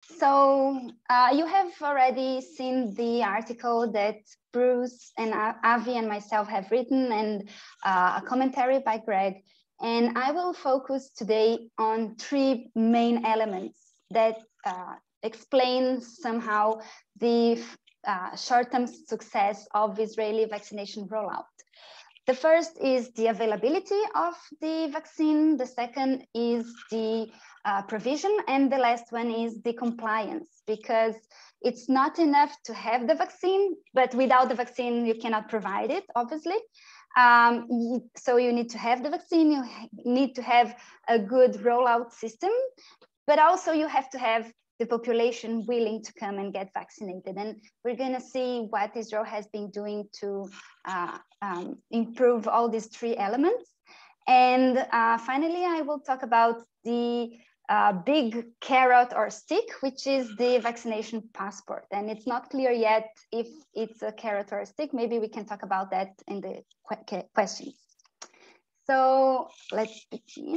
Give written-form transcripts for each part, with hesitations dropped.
So you have already seen the article that Bruce and Avi and myself have written, and a commentary by Greg. And I will focus today on three main elements that explain somehow the short-term success of Israeli vaccination rollout. The first is the availability of the vaccine. The second is the provision. And the last one is the compliance, because it's not enough to have the vaccine, but without the vaccine, you cannot provide it, obviously. So you need to have the vaccine, you need to have a good rollout system, but also you have to have the population willing to come and get vaccinated. And we're going to see what Israel has been doing to improve all these three elements. And finally, I will talk about the big carrot or stick, which is the vaccination passport. And it's not clear yet if it's a carrot or a stick. Maybe we can talk about that in the questions. So let's begin.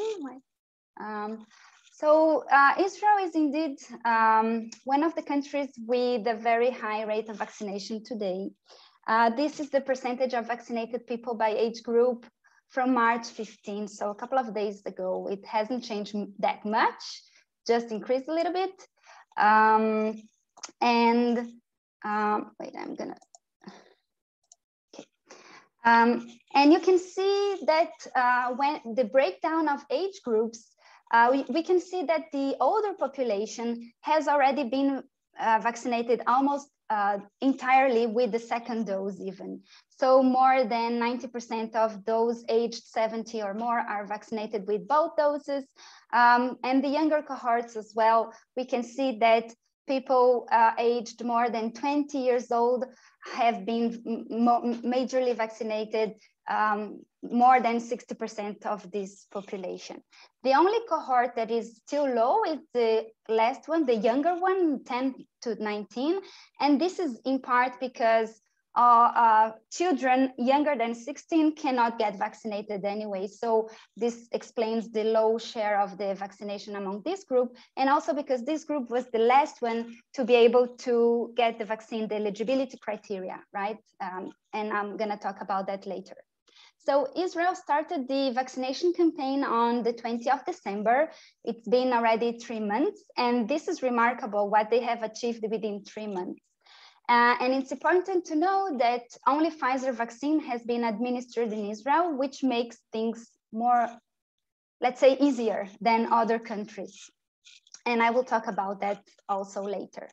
So Israel is indeed one of the countries with a very high rate of vaccination today. This is the percentage of vaccinated people by age group from March 15, so a couple of days ago. It hasn't changed that much, just increased a little bit. Wait, I'm gonna, okay. And you can see that when the breakdown of age groups, we can see that the older population has already been vaccinated almost entirely with the second dose even. So more than 90% of those aged 70 or more are vaccinated with both doses. And the younger cohorts as well, we can see that people aged more than 20 years old have been majorly vaccinated, more than 60% of this population. The only cohort that is still low is the last one, the younger one, 10 to 19. And this is in part because children younger than 16 cannot get vaccinated anyway. So this explains the low share of the vaccination among this group. And also because this group was the last one to be able to get the vaccine, the eligibility criteria, right? And I'm gonna talk about that later. So Israel started the vaccination campaign on the 20th of December. It's been already 3 months, and this is remarkable what they have achieved within 3 months. And it's important to know that only Pfizer vaccine has been administered in Israel, which makes things more, let's say, easier than other countries. And I will talk about that also later.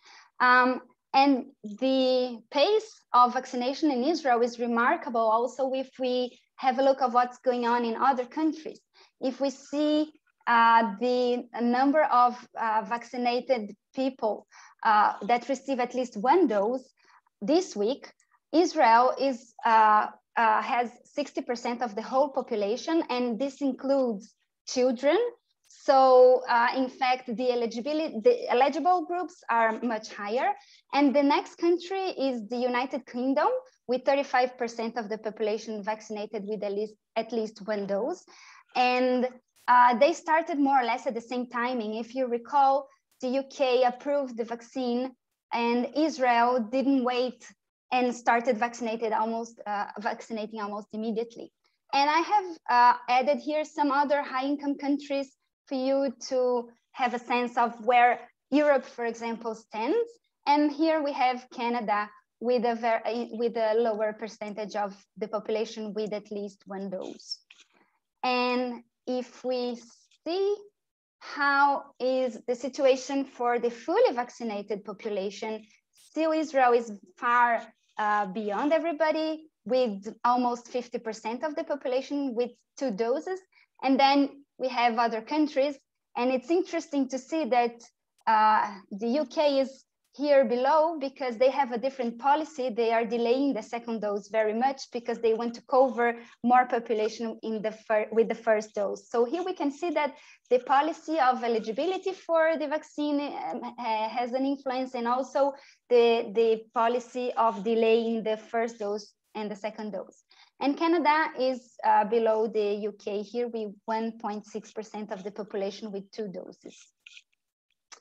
And the pace of vaccination in Israel is remarkable also if we have a look at what's going on in other countries. If we see the number of vaccinated people that receive at least one dose this week, Israel is, has 60% of the whole population, and this includes children. So in fact, the eligible groups are much higher. And the next country is the United Kingdom, with 35% of the population vaccinated with at least one dose. And they started more or less at the same timing. If you recall, the UK approved the vaccine and Israel didn't wait and started vaccinating almost immediately. And I have added here some other high-income countries for you to have a sense of where Europe, for example, stands. And here we have Canada with a lower percentage of the population with at least one dose. And if we see how is the situation for the fully vaccinated population, still Israel is far beyond everybody, with almost 50% of the population with 2 doses. And then we have other countries, and it's interesting to see that the UK is here below because they have a different policy. They are delaying the second dose very much because they want to cover more population in with the first dose. So here we can see that the policy of eligibility for the vaccine has an influence, and also the policy of delaying the first dose and the second dose. And Canada is below the UK here with 1.6% of the population with 2 doses.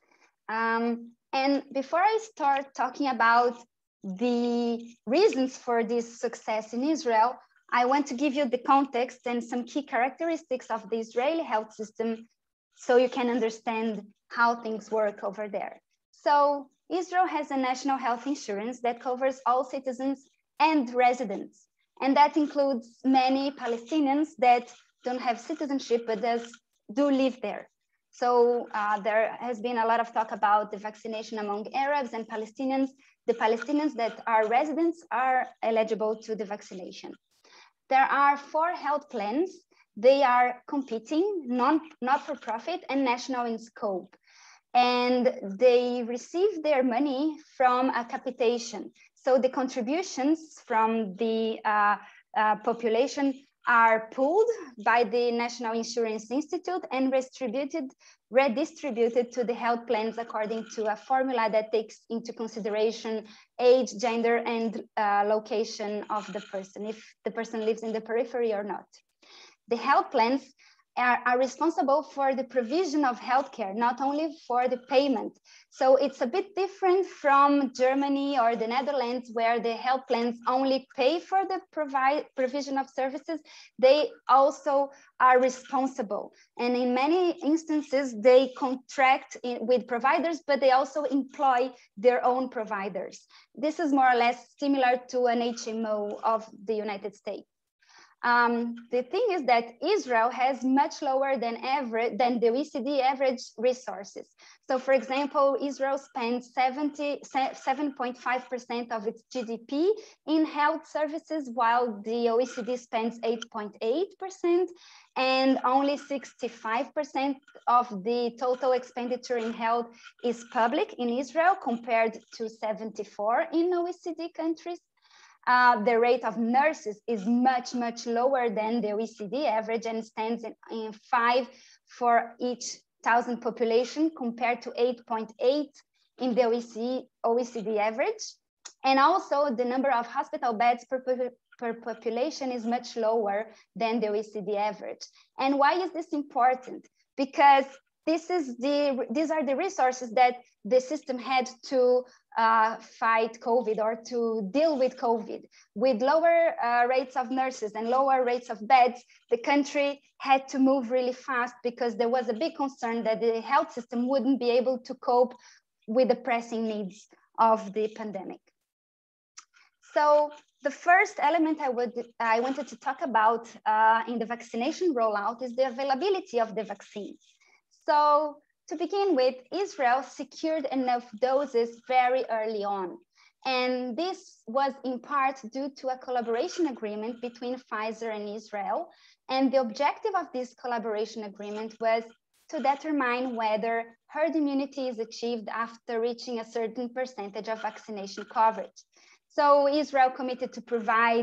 And before I start talking about the reasons for this success in Israel, I want to give you the context and some key characteristics of the Israeli health system so you can understand how things work over there. So Israel has a national health insurance that covers all citizens and residents. And that includes many Palestinians that don't have citizenship, but do live there. So there has been a lot of talk about the vaccination among Arabs and Palestinians. The Palestinians that are residents are eligible to the vaccination. There are 4 health plans. They are competing, not-for-profit and national in scope. And they receive their money from a capitation. So the contributions from the population are pooled by the National Insurance Institute and redistributed to the health plans according to a formula that takes into consideration age, gender, and location of the person, if the person lives in the periphery or not. The health plans are responsible for the provision of healthcare, not only for the payment. So it's a bit different from Germany or the Netherlands, where the health plans only pay for the provision of services. They also are responsible. And in many instances, they contract with providers, but they also employ their own providers. This is more or less similar to an HMO of the United States. The thing is that Israel has much lower than the OECD average resources. So for example, Israel spends 7.5% of its GDP in health services, while the OECD spends 8.8%, and only 65% of the total expenditure in health is public in Israel, compared to 74% in OECD countries. The rate of nurses is much, much lower than the OECD average and stands in 5 for each 1,000 population, compared to 8.8 in the OECD average. And also the number of hospital beds per population is much lower than the OECD average. And why is this important? Because these are the resources that the system had to fight COVID or to deal with COVID. With lower rates of nurses and lower rates of beds, the country had to move really fast because there was a big concern that the health system wouldn't be able to cope with the pressing needs of the pandemic. So the first element I wanted to talk about in the vaccination rollout is the availability of the vaccine. So to begin with, Israel secured enough doses very early on. And this was in part due to a collaboration agreement between Pfizer and Israel. And the objective of this collaboration agreement was to determine whether herd immunity is achieved after reaching a certain percentage of vaccination coverage. So Israel committed to provide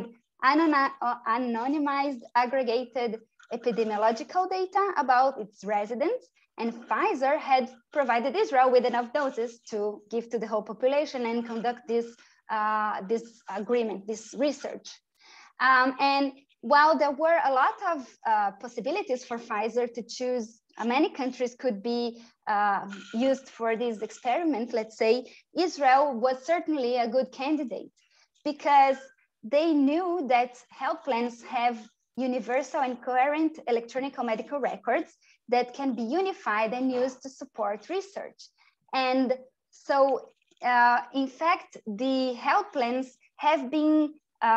anonymized, aggregated epidemiological data about its residents, and Pfizer had provided Israel with enough doses to give to the whole population and conduct this agreement, this research. And while there were a lot of possibilities for Pfizer to choose, many countries could be used for this experiment, let's say, Israel was certainly a good candidate because they knew that health plans have universal and coherent electronic medical records that can be unified and used to support research. And so, in fact, the health plans have been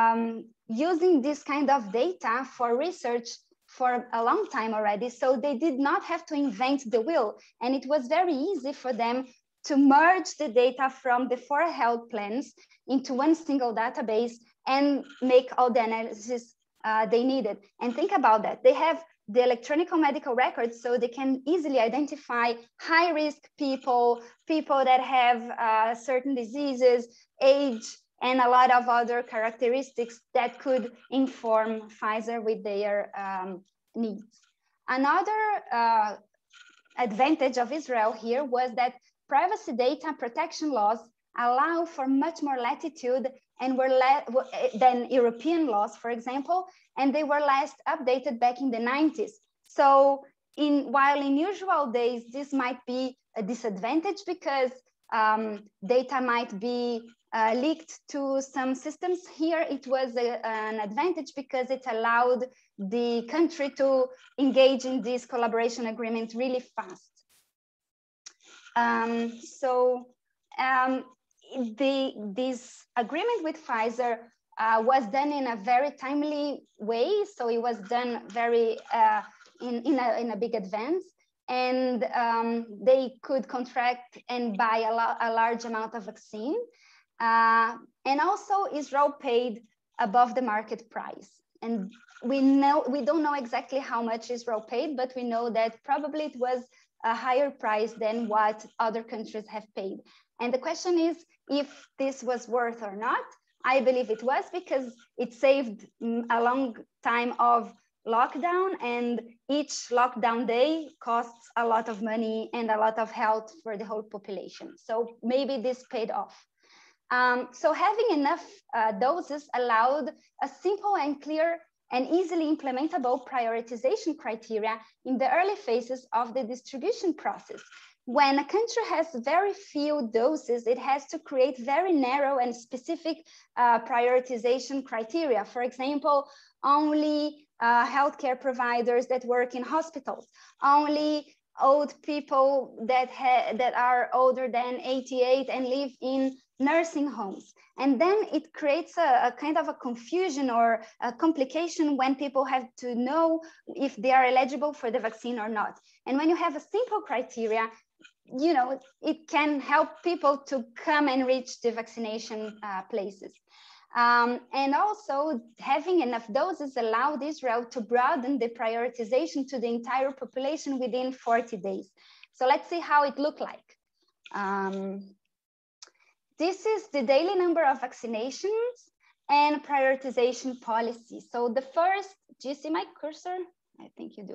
using this kind of data for research for a long time already. So they did not have to invent the wheel. And it was very easy for them to merge the data from the 4 health plans into one single database and make all the analysis they needed. And think about that. They have the electronic medical records, so they can easily identify high-risk people, people that have certain diseases, age, and a lot of other characteristics that could inform Pfizer with their needs. Another advantage of Israel here was that privacy data protection laws allow for much more latitude and than European laws, for example, and they were last updated back in the 90s. So while in usual days, this might be a disadvantage because data might be leaked to some systems. Here it was an advantage because it allowed the country to engage in this collaboration agreement really fast. This agreement with Pfizer was done in a very timely way. So it was done very in a big advance, and they could contract and buy a large amount of vaccine. And also Israel paid above the market price. And we don't know exactly how much Israel paid, but we know that probably it was a higher price than what other countries have paid. And the question is if this was worth or not. I believe it was, because it saved a long time of lockdown, and each lockdown day costs a lot of money and a lot of health for the whole population. So maybe this paid off. So having enough doses allowed a simple and clear and easily implementable prioritization criteria in the early phases of the distribution process. When a country has very few doses, it has to create very narrow and specific prioritization criteria. For example, only healthcare providers that work in hospitals, only old people that are older than 88 and live in nursing homes. And then it creates a kind of a confusion or a complication when people have to know if they are eligible for the vaccine or not. And when you have a simple criteria, you know, it can help people to come and reach the vaccination places. And also having enough doses allowed Israel to broaden the prioritization to the entire population within 40 days. So let's see how it looked like. This is the daily number of vaccinations and prioritization policy. So the first, do you see my cursor? I think you do.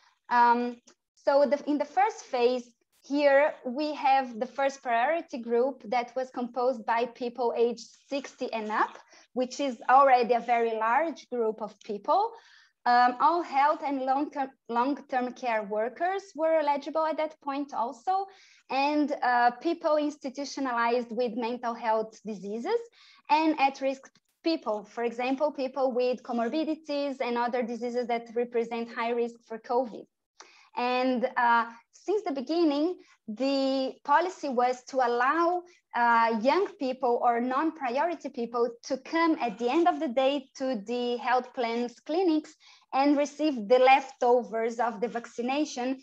In the first phase, here we have the first priority group that was composed by people aged 60 and up, which is already a very large group of people. All health and long-term care workers were eligible at that point also, and people institutionalized with mental health diseases and at-risk people. For example, people with comorbidities and other diseases that represent high risk for COVID. And since the beginning, the policy was to allow young people or non-priority people to come at the end of the day to the health plans clinics and receive the leftovers of the vaccination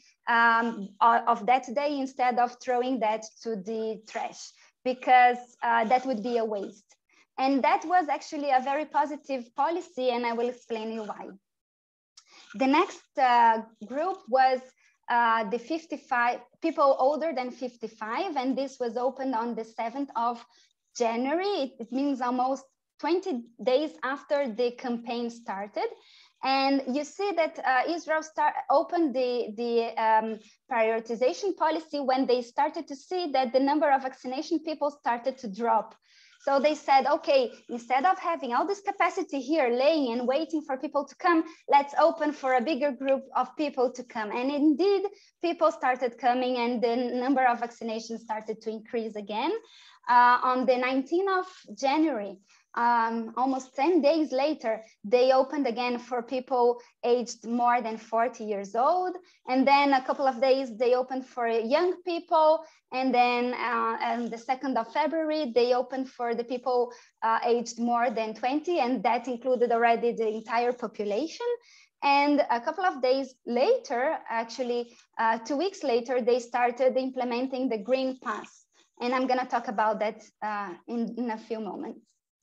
of that day, instead of throwing that to the trash, because that would be a waste. And that was actually a very positive policy, and I will explain you why. The next group was the 55 people older than 55, and this was opened on the 7th of January. It means almost 20 days after the campaign started. And you see that Israel opened the prioritization policy when they started to see that the number of vaccination people started to drop. So they said, okay, instead of having all this capacity here laying and waiting for people to come, let's open for a bigger group of people to come. And indeed, people started coming and the number of vaccinations started to increase again. On the 19th of January, almost 10 days later, they opened again for people aged more than 40 years old. And then a couple of days, they opened for young people. And then on the 2nd of February, they opened for the people aged more than 20. And that included already the entire population. And a couple of days later, actually 2 weeks later, they started implementing the Green Pass. And I'm gonna talk about that in a few moments.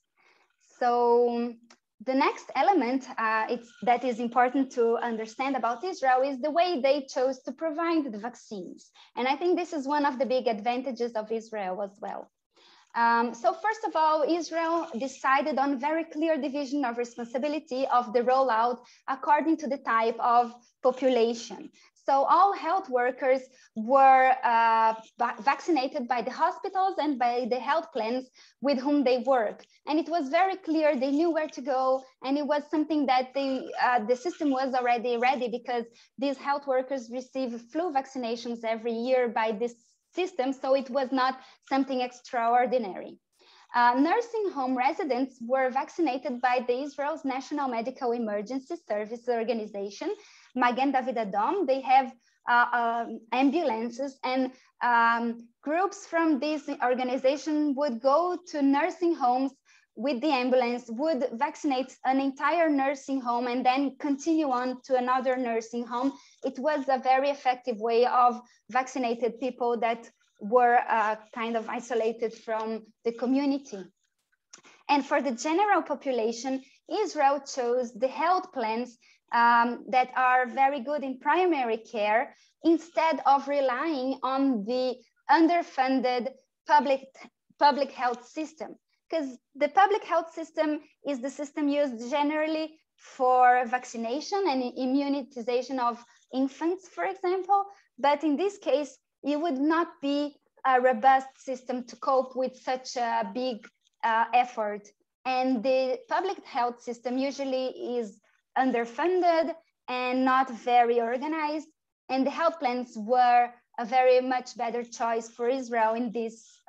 So the next element that is important to understand about Israel is the way they chose to provide the vaccines. And I think this is one of the big advantages of Israel as well. So first of all, Israel decided on very clear division of responsibility of the rollout according to the type of population. So all health workers were vaccinated by the hospitals and by the health plans with whom they work. And it was very clear, they knew where to go. And it was something that the system was already ready, because these health workers receive flu vaccinations every year by this system. So it was not something extraordinary. Nursing home residents were vaccinated by the Israel's National Medical Emergency Service Organization, Magen David Adom. They have ambulances, and groups from this organization would go to nursing homes with the ambulance, would vaccinate an entire nursing home and then continue on to another nursing home. It was a very effective way of vaccinated people that were kind of isolated from the community. And for the general population, Israel chose the health plans that are very good in primary care, instead of relying on the underfunded public health system. Because the public health system is the system used generally for vaccination and immunization of infants, for example. But in this case, it would not be a robust system to cope with such a big effort. And the public health system usually is underfunded and not very organized. And the health plans were a very much better choice for Israel in this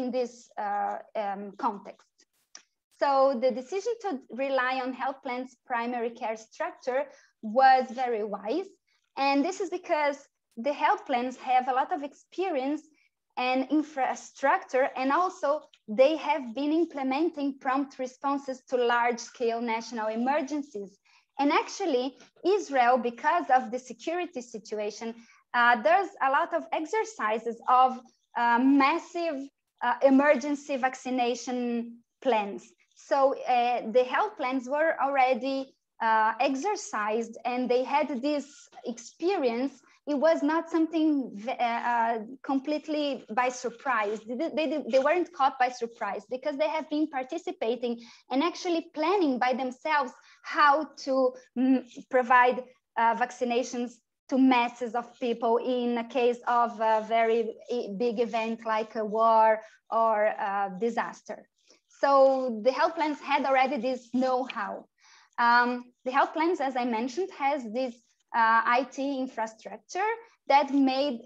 context. So the decision to rely on health plans' primary care structure was very wise. And this is because the health plans have a lot of experience and infrastructure, and also they have been implementing prompt responses to large-scale national emergencies. And actually, Israel, because of the security situation, there's a lot of exercises of massive emergency vaccination plans. So the health plans were already exercised, and they had this experience. It was not something completely by surprise. They weren't caught by surprise, because they have been participating and actually planning by themselves how to provide vaccinations to masses of people in a case of a very big event like a war or a disaster. So the health plans had already this know-how. The health plans, as I mentioned, has this IT infrastructure that made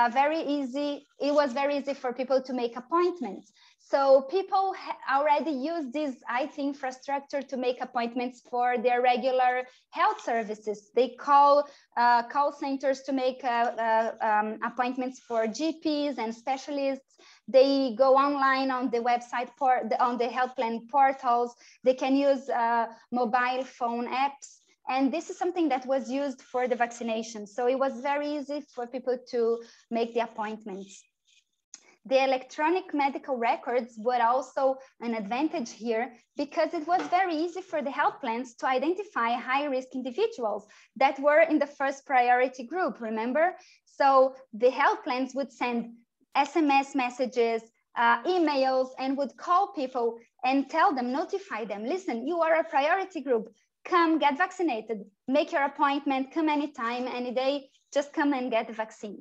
it was very easy for people to make appointments. So people already use this IT infrastructure to make appointments for their regular health services. They call centers to make appointments for GPs and specialists. They go online on the website, on the health plan portals. They can use mobile phone apps. And this is something that was used for the vaccination. So it was very easy for people to make the appointments. The electronic medical records were also an advantage here, because it was very easy for the health plans to identify high-risk individuals that were in the first priority group, remember? So the health plans would send SMS messages, emails, and would call people and tell them, notify them, listen, you are a priority group. Come get vaccinated, make your appointment, come anytime, any day, just come and get the vaccine.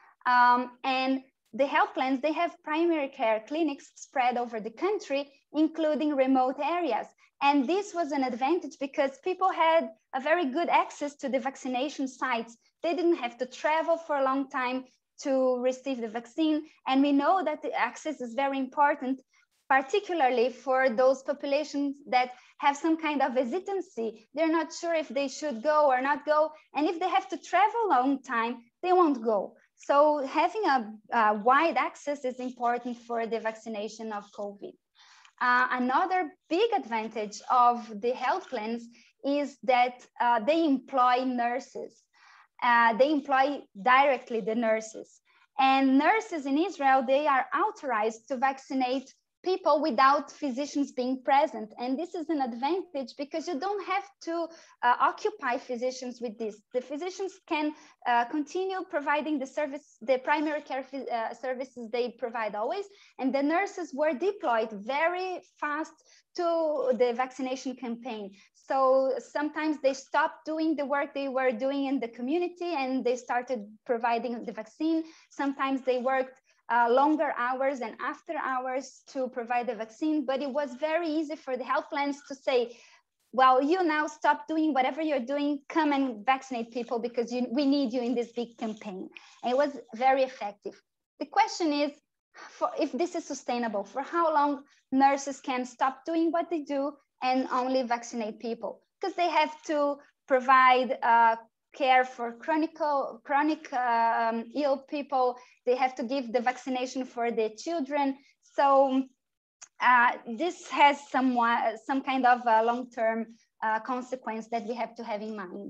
And the health plans, they have primary care clinics spread over the country, including remote areas. And this was an advantage because people had a very good access to the vaccination sites. They didn't have to travel for a long time to receive the vaccine. And we know that the access is very important, particularly for those populations that have some kind of hesitancy. They're not sure if they should go or not go. And if they have to travel a long time, they won't go. So having a wide access is important for the vaccination of COVID. Another big advantage of the health plans is that they employ nurses. They employ directly the nurses. And nurses in Israel, they are authorized to vaccinate people without physicians being present. And this is an advantage because you don't have to occupy physicians with this. The physicians can continue providing the service, the primary care services they provide always. And the nurses were deployed very fast to the vaccination campaign. So sometimes they stopped doing the work they were doing in the community and they started providing the vaccine. Sometimes they worked longer hours and after hours to provide the vaccine, but it was very easy for the health plans to say, well, you now stop doing whatever you're doing, come and vaccinate people because we need you in this big campaign. And it was very effective. The question is, if this is sustainable, for how long nurses can stop doing what they do and only vaccinate people, because they have to provide care for chronic ill people. They have to give the vaccination for the children. So this has some kind of long-term consequence that we have to have in mind.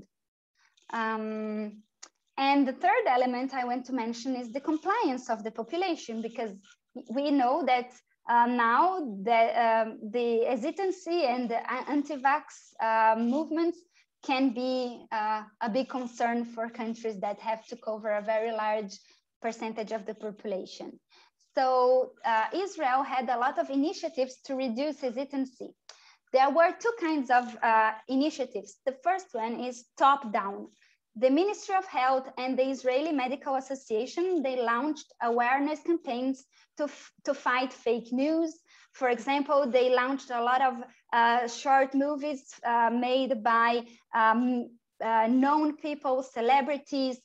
And the third element I want to mention is the compliance of the population, because we know that now the hesitancy and the anti-vax movements can be a big concern for countries that have to cover a very large percentage of the population. So Israel had a lot of initiatives to reduce hesitancy. There were two kinds of initiatives. The first one is top-down. The Ministry of Health and the Israeli Medical Association, they launched awareness campaigns to fight fake news. For example, they launched a lot of short movies made by known people, celebrities,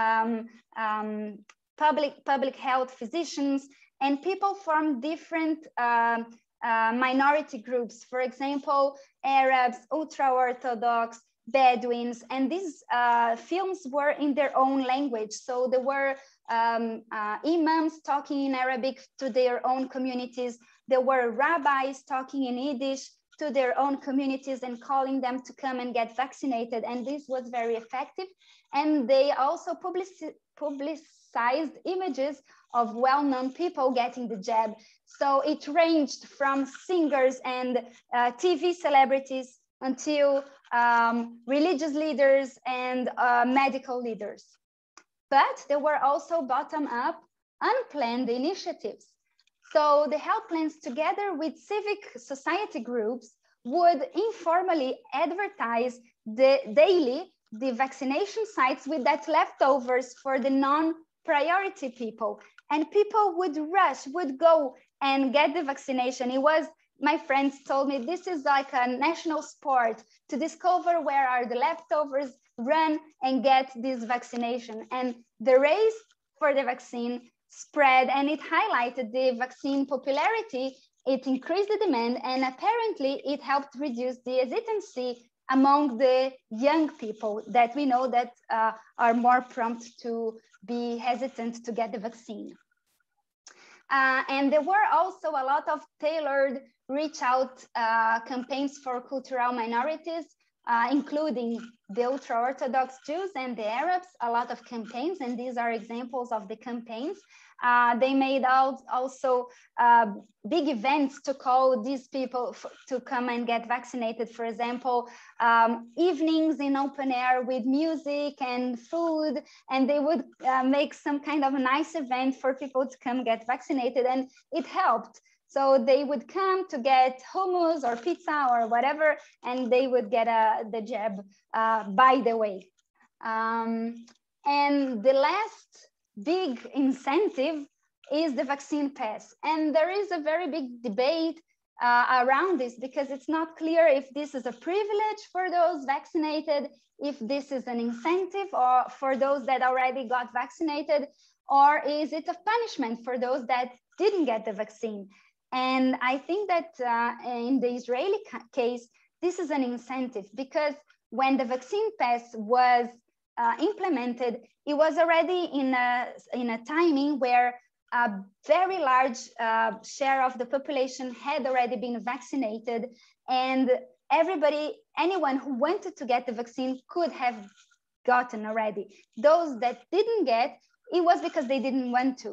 public health physicians, and people from different minority groups. For example, Arabs, ultra-Orthodox, Bedouins, and these films were in their own language. So there were imams talking in Arabic to their own communities. There were rabbis talking in Yiddish to their own communities and calling them to come and get vaccinated. And this was very effective. And they also publicized images of well-known people getting the jab. So it ranged from singers and TV celebrities until religious leaders and medical leaders. But there were also bottom-up, unplanned initiatives. So the health plans, together with civic society groups, would informally advertise daily the vaccination sites with that leftovers for the non-priority people. And people would rush, would go and get the vaccination. It was, my friends told me, this is like a national sport to discover where are the leftovers, run and get this vaccination. And the race for the vaccine spread, and it highlighted the vaccine popularity. It increased the demand, and apparently it helped reduce the hesitancy among the young people that we know that are more prompt to be hesitant to get the vaccine. And there were also a lot of tailored reach out campaigns for cultural minorities, including the ultra-Orthodox Jews and the Arabs, a lot of campaigns, and these are examples of the campaigns. They made also big events to call these people to come and get vaccinated. For example, evenings in open air with music and food, and they would make some kind of a nice event for people to come get vaccinated, and it helped. So they would come to get hummus or pizza or whatever, and they would get the jab by the way. And the last big incentive is the vaccine pass. And there is a very big debate around this because it's not clear if this is a privilege for those vaccinated, if this is an incentive or for those that already got vaccinated, or is it a punishment for those that didn't get the vaccine? And I think that in the Israeli case, this is an incentive because when the vaccine pass was implemented, it was already in a timing where a very large share of the population had already been vaccinated, and anyone who wanted to get the vaccine could have gotten already. Those that didn't get, it was because they didn't want to.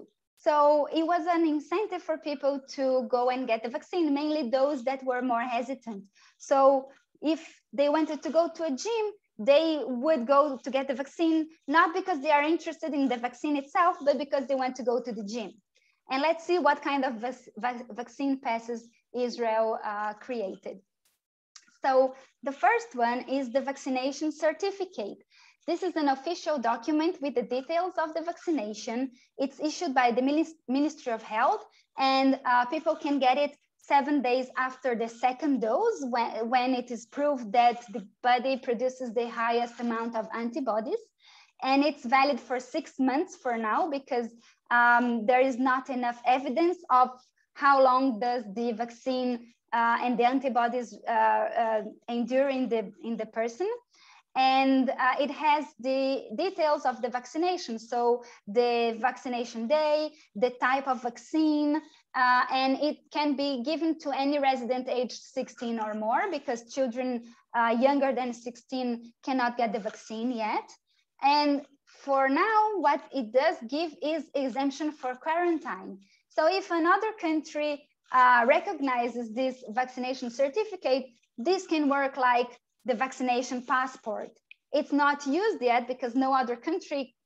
So it was an incentive for people to go and get the vaccine, mainly those that were more hesitant. So if they wanted to go to a gym, they would go to get the vaccine, not because they are interested in the vaccine itself, but because they want to go to the gym. And let's see what kind of vaccine passes Israel created. So the first one is the vaccination certificate. This is an official document with the details of the vaccination. It's issued by the Ministry of Health, and people can get it 7 days after the second dose when it is proved that the body produces the highest amount of antibodies. And it's valid for 6 months for now, because there is not enough evidence of how long does the vaccine and the antibodies endure in the person. And it has the details of the vaccination. So the vaccination day, the type of vaccine, and it can be given to any resident aged 16 or more, because children younger than 16 cannot get the vaccine yet. And for now, what it does give is exemption for quarantine. So if another country recognizes this vaccination certificate, this can work like the vaccination passport. It's not used yet because no other country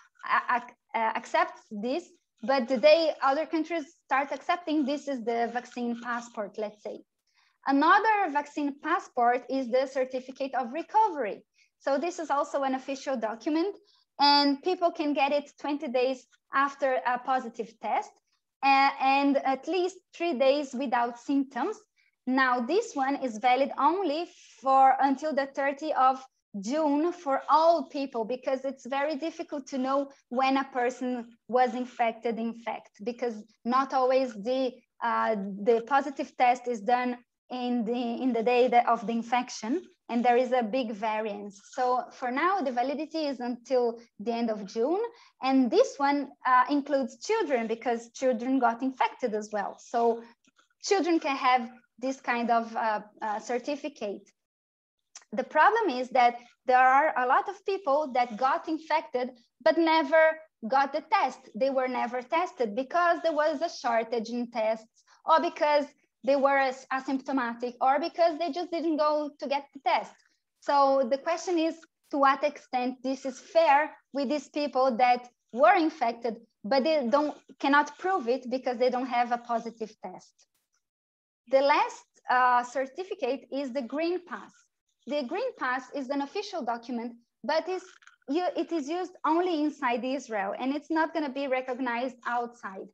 accepts this, but the day other countries start accepting, this is the vaccine passport, let's say. Another vaccine passport is the certificate of recovery. So this is also an official document, and people can get it 20 days after a positive test and at least 3 days without symptoms. Now, this one is valid only for until the 30th of June for all people, because it's very difficult to know when a person was infected, in fact, because not always the positive test is done in the day of the infection, and there is a big variance. So for now, the validity is until the end of June, and this one includes children, because children got infected as well. So children can have this kind of certificate. The problem is that there are a lot of people that got infected but never got the test. They were never tested because there was a shortage in tests, or because they were asymptomatic, or because they just didn't go to get the test. So the question is, to what extent this is fair with these people that were infected, but they cannot prove it because they don't have a positive test. The last certificate is the Green Pass. The Green Pass is an official document, but it is used only inside Israel, and it's not going to be recognized outside.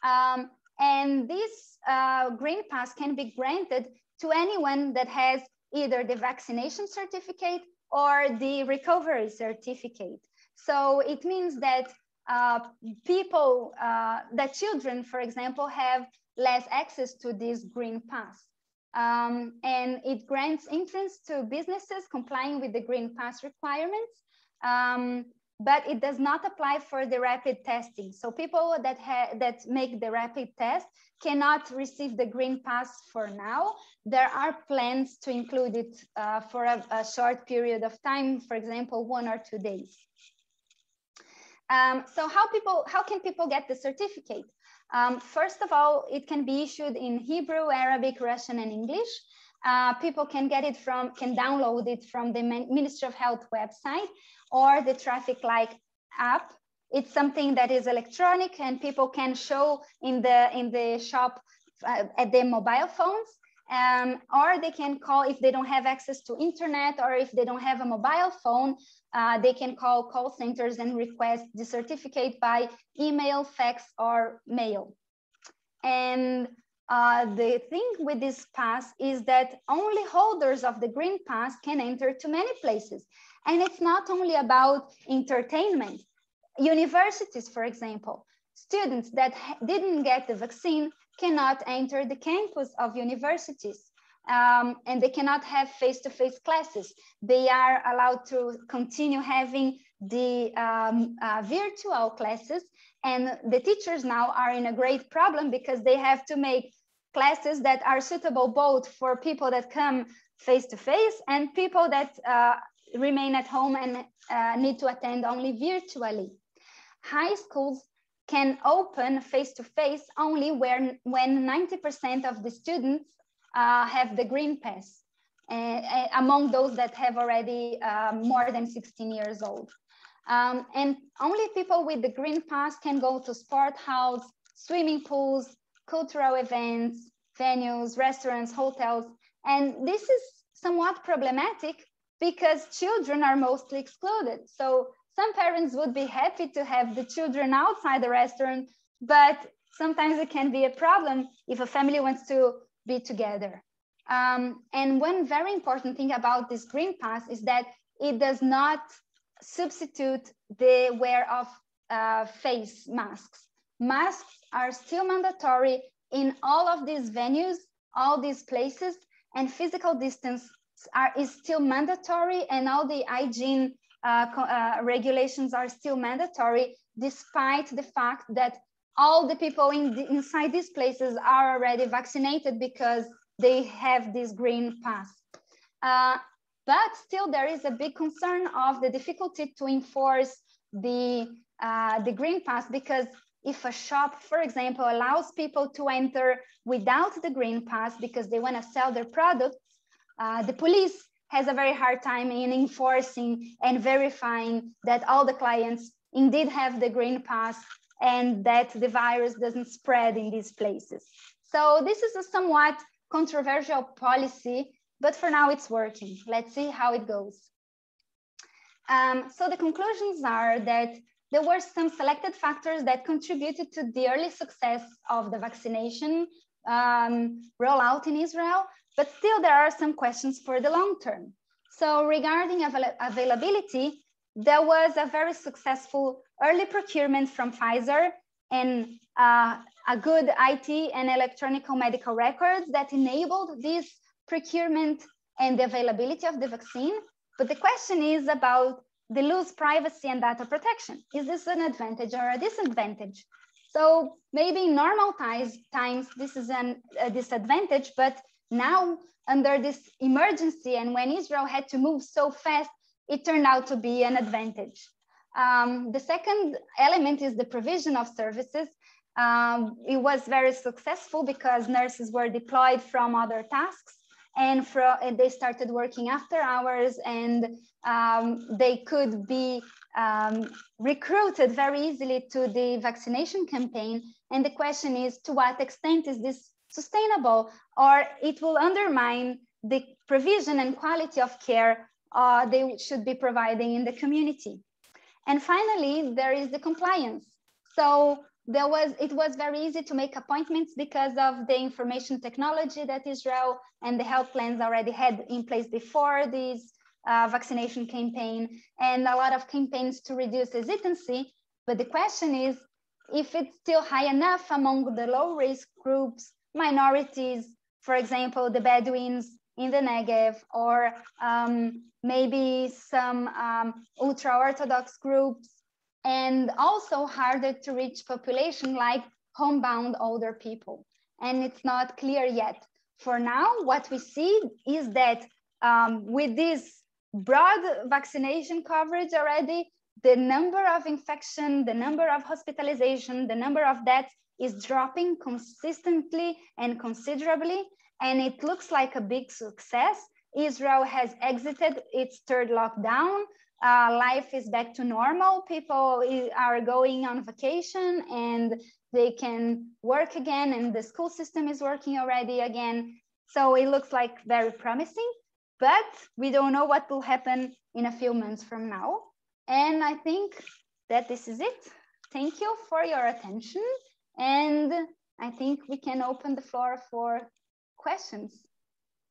And this Green Pass can be granted to anyone that has either the vaccination certificate or the recovery certificate. So it means that that children, for example, have less access to this Green Pass. And it grants entrance to businesses complying with the Green Pass requirements, but it does not apply for the rapid testing. So people that make the rapid test cannot receive the Green Pass for now. There are plans to include it for a short period of time, for example, 1 or 2 days. So how can people get the certificate? First of all, it can be issued in Hebrew, Arabic, Russian, and English. People can download it from the Ministry of Health website or the Traffic Light app. It's something that is electronic, and people can show in the shop at their mobile phones. Or they can call, if they don't have access to internet, or if they don't have a mobile phone, they can call centers and request the certificate by email, fax, or mail. And the thing with this pass is that only holders of the Green Pass can enter to many places. And it's not only about entertainment. Universities, for example, students that didn't get the vaccine cannot enter the campus of universities, and they cannot have face-to-face classes. They are allowed to continue having the virtual classes, and the teachers now are in a great problem because they have to make classes that are suitable both for people that come face-to-face and people that remain at home and need to attend only virtually. High schools can open face-to-face only when 90% of the students have the green pass, among those that have already more than 16 years old. And only people with the green pass can go to sport house, swimming pools, cultural events, venues, restaurants, hotels. And this is somewhat problematic because children are mostly excluded. So some parents would be happy to have the children outside the restaurant, but sometimes it can be a problem if a family wants to be together. And one very important thing about this green pass is that it does not substitute the wear of face masks. Masks are still mandatory in all of these venues, all these places, and physical distance is still mandatory, and all the hygiene regulations are still mandatory, despite the fact that all the people inside these places are already vaccinated because they have this green pass. But still, there is a big concern of the difficulty to enforce the green pass, because if a shop, for example, allows people to enter without the green pass because they want to sell their products, the police has a very hard time in enforcing and verifying that all the clients indeed have the green pass and that the virus doesn't spread in these places. So this is a somewhat controversial policy, but for now it's working. Let's see how it goes. So the conclusions are that there were some selected factors that contributed to the early success of the vaccination rollout in Israel, but still there are some questions for the long term. So regarding availability, there was a very successful early procurement from Pfizer and a good IT and electronic medical records that enabled this procurement and the availability of the vaccine. But the question is about the loose privacy and data protection. Is this an advantage or a disadvantage? So maybe in normal times, this is a disadvantage, but now under this emergency and when Israel had to move so fast, it turned out to be an advantage. The second element is the provision of services. It was very successful because nurses were deployed from other tasks, and they started working after hours, and they could be recruited very easily to the vaccination campaign. And the question is, to what extent is this sustainable, or it will undermine the provision and quality of care they should be providing in the community? And finally, there is the compliance. So it was very easy to make appointments because of the information technology that Israel and the health plans already had in place before this vaccination campaign, and a lot of campaigns to reduce hesitancy. But the question is, if it's still high enough among the low-risk groups, minorities, for example, the Bedouins in the Negev, or maybe some ultra-Orthodox groups, and also harder to reach population like homebound older people. And it's not clear yet. For now, what we see is that with this broad vaccination coverage already, the number of infection, the number of hospitalization, the number of deaths is dropping consistently and considerably. And it looks like a big success. Israel has exited its third lockdown. Life is back to normal. People are going on vacation and they can work again, and the school system is working already again. So it looks like very promising, but we don't know what will happen in a few months from now. And I think that this is it. Thank you for your attention. And I think we can open the floor for questions.